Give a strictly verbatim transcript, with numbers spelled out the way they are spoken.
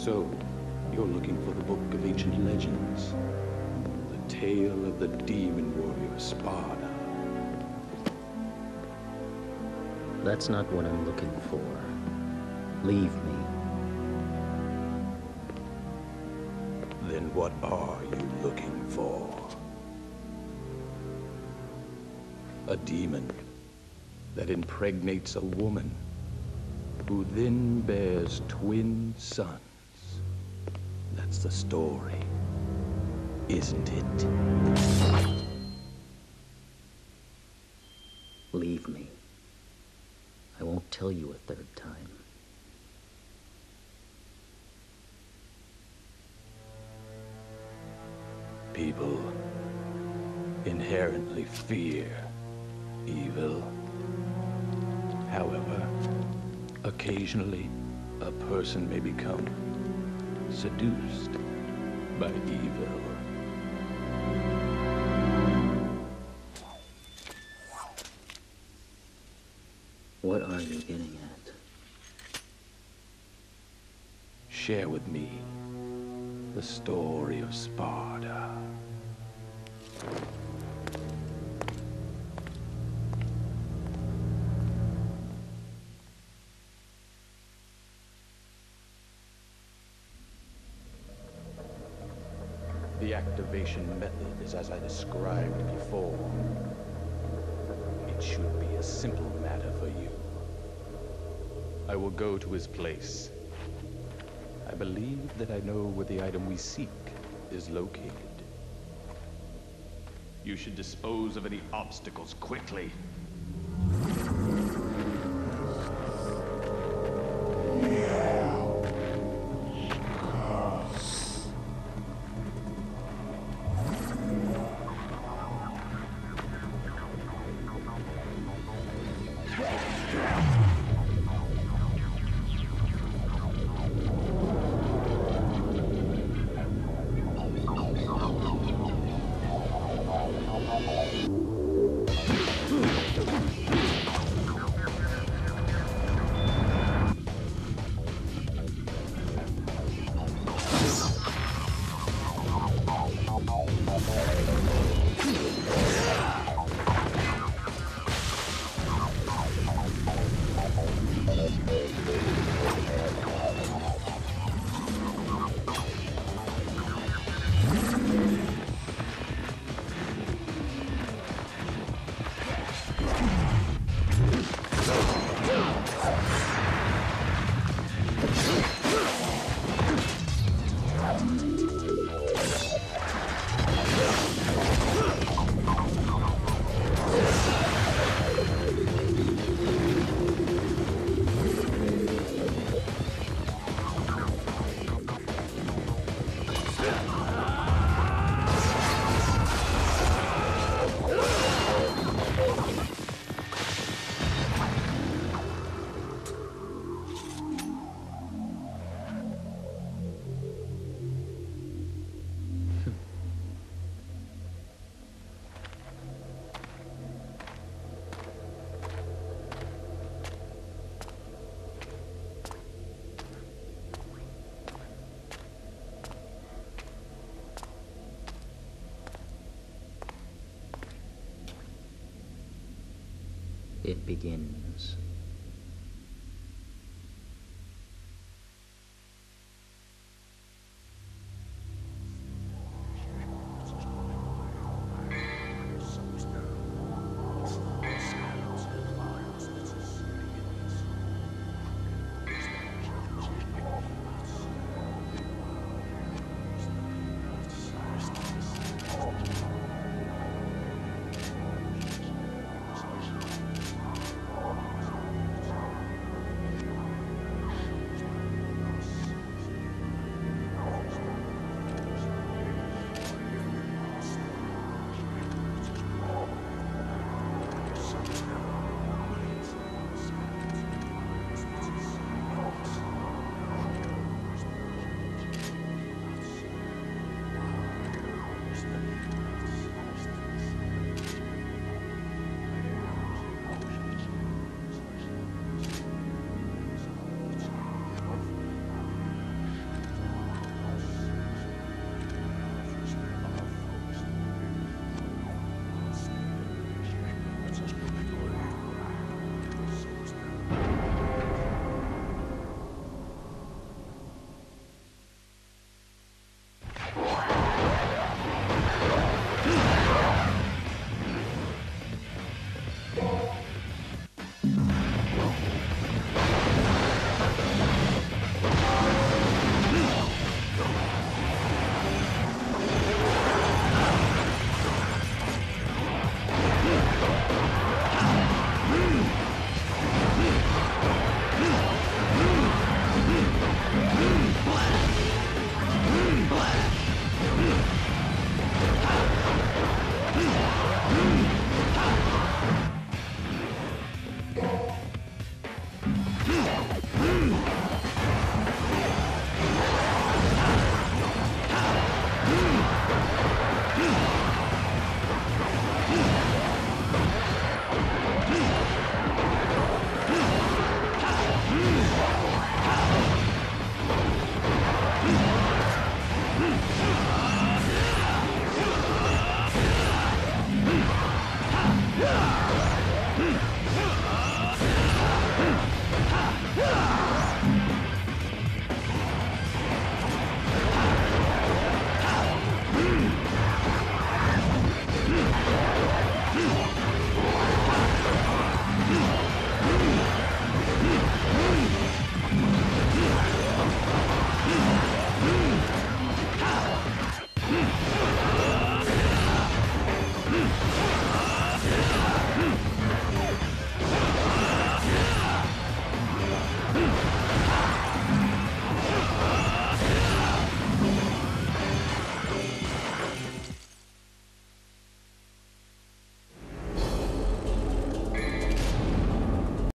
So, you're looking for the book of ancient legends. The tale of the demon warrior Sparda. That's not what I'm looking for. Leave me. Then what are you looking for? A demon that impregnates a woman who then bears twin sons. That's the story, isn't it? Leave me. I won't tell you a third time. People inherently fear evil. However, occasionally, a person may become seduced by evil. What are you getting at? Share with me the story of Sparda. The activation method is as I described before. It should be a simple matter for you. I will go to his place. I believe that I know where the item we seek is located. You should dispose of any obstacles quickly. It begins.